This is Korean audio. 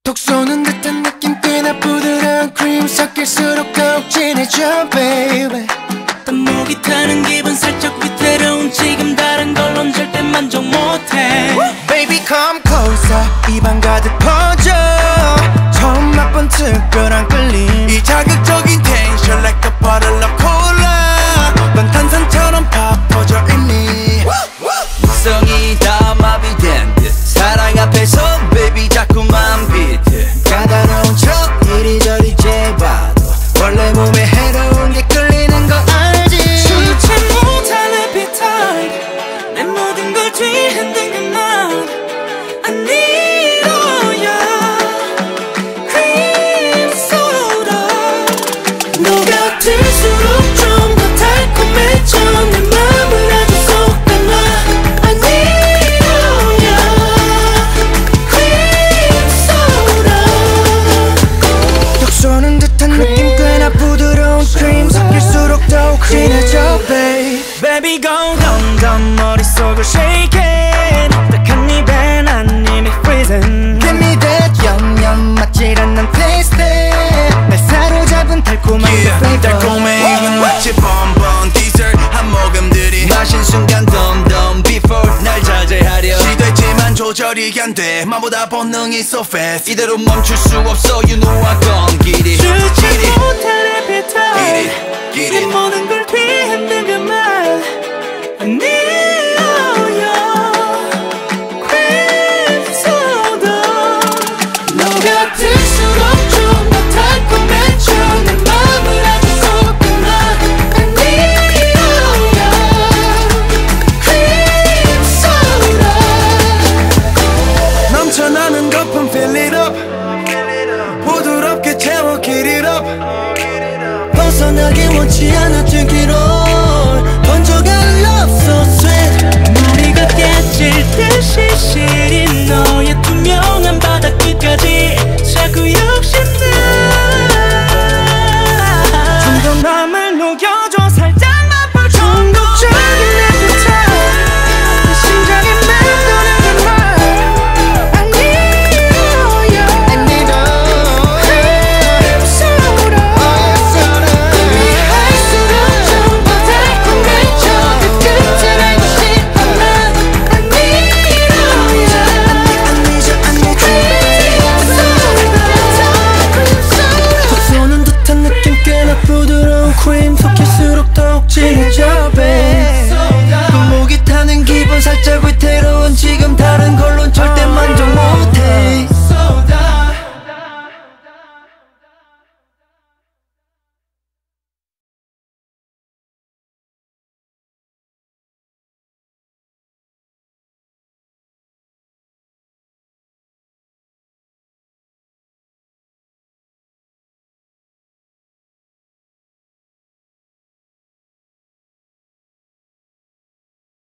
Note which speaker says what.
Speaker 1: 톡 쏘는 듯한 느낌 꽤나 부드러운 크림 섞일수록 더욱 진해져 baby.
Speaker 2: 또 목이 타는 기분 살짝 위태로운 지금 다른 걸론 절대 만족 못해.
Speaker 1: Baby come closer 입안 가득 퍼져 처음 맛본 특별한 끌림 이 자극적인 텐션 like a bottle of cola 넌 탄산처럼 파퍼져 이미
Speaker 3: 성이 다 마비된 듯 사랑 앞에서 baby 자꾸만 비트
Speaker 1: 까다로운 척 이리저리 재봐도 원래 몸에 해로운 게 끌리는 거 알지.
Speaker 2: 주체 못할 appetite 내 모든 걸 뒤흔든 그 맘 I need all your cream soda 녹아들수록 좀 더 달콤해져 내 맘을 아주 쏙 담아 I need all your cream soda
Speaker 1: 톡 쏘는 듯한 느낌 꽤나 부드러운 크림 섞일수록 더욱 진해져 babe.
Speaker 2: Baby go dumb dumb 머릿속을 shaking 딱한 입에 난 이미 freezing
Speaker 1: Give me that yum yum 맞질 않는 taste 날 사로잡은 달콤한 그 flavor
Speaker 3: 달콤해 이건 마치 bonbon dessert 한 모금들이 마신 순간 덤덤 before 날 자제하려 시도했지만 조절이 안 돼 마보다 본능이 so fast 이대로 멈출 수 없어 you know I gone get it
Speaker 2: 주체 못할 appetite
Speaker 3: get
Speaker 2: 내
Speaker 3: it
Speaker 2: 모든 걸 뒤흔든 그 말 I need all your cream soda 녹아들수록 좀 더 달콤해져 내 맘을 아주 쏙 담아 I need all your cream soda
Speaker 1: 넘쳐나는 거품 fill it up 부드럽게 채워 get it up 벗어나기 원치 않아 뛰기로 번져가 love so sweet
Speaker 2: 머리가 깨질 듯이 시리